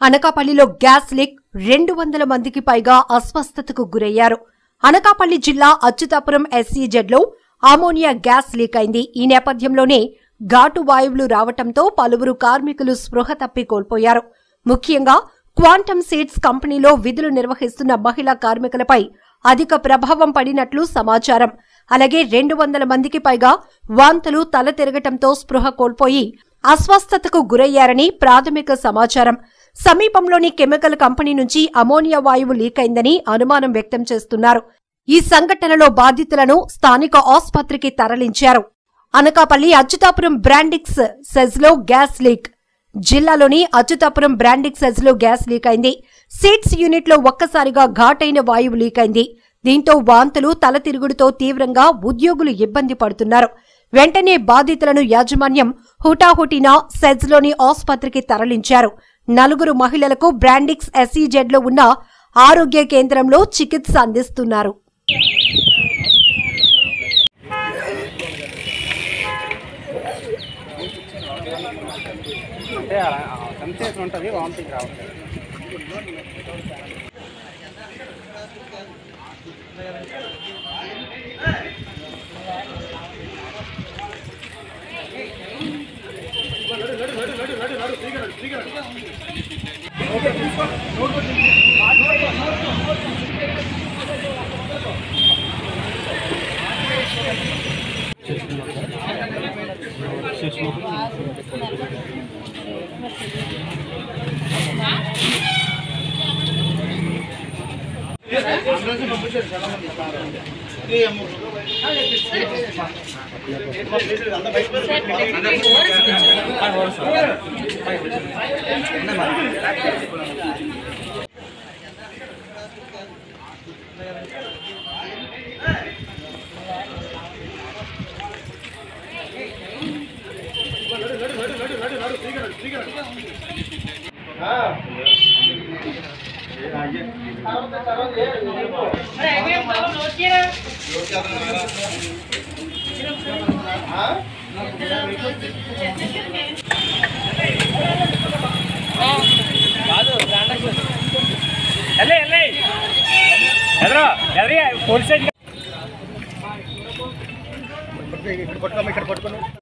అనకాపల్లిలో gas leak 200 మందికి పైగా అస్వస్థతకు గురయ్యారు. అనకాపల్లి జిల్లా అచ్యుతాపురం SEZలో అమోనియా గ్యాస్ లీక్ అయింది. ఈ నేపథ్యంలోనే ఘాటు వాయువులు రావటంతో పలువురు కార్మికులు స్పృహ తప్పి కోల్పోయారు. ముఖ్యంగా క్వాంటమ్ సీడ్స్ కంపెనీలో విధులు నిర్వహిస్తున్న మహిళా కార్మికులపై అధిక ప్రభావం పడినట్లు సమాచారం. అలాగే 200 మందికి పైగా వాంతులు, తల తిరగటంతో స్పృహ కోల్పోయి అస్వస్థతకు గురయ్యారని ప్రాథమిక సమాచారం. సమీపంలోని కెమికల్ కంపెనీ నుంచి అమోనియా వాయువు లీక్ అయిందని అనుమానం వ్యక్తం చేస్తున్నారు. ఈ సంఘటనలో బాధితులను స్థానిక ఆసుపత్రికి తరలించారు. అనకాపల్లి అచ్యుతాపురం బ్రాండిక్స్ సెజ్లో గ్యాస్ లీక్. జిల్లాలోని అచ్యుతాపురం బ్రాండిక్స్ సెజ్లో గ్యాస్ లీక్ అయింది. సీడ్స్ యూనిట్లో ఒక్కసారిగా ఘాటైన వాయువు లీక్ అయింది. దీంతో వాంతులు, తల తిరుగుడుతో తీవ్రంగా ఉద్యోగులు ఇబ్బంది పడుతున్నారు. వెంటనే బాధితులను యాజమాన్యం హుటాహుటిన సెజ్లోని ఆసుపత్రికి తరలించారు. 4 మహిళలకు బ్రాండిక్స్ SEZలో ఉన్న ఆరోగ్య కేంద్రంలో చికిత్స అందిస్తున్నారు. ఇక్కడ పట్టుకో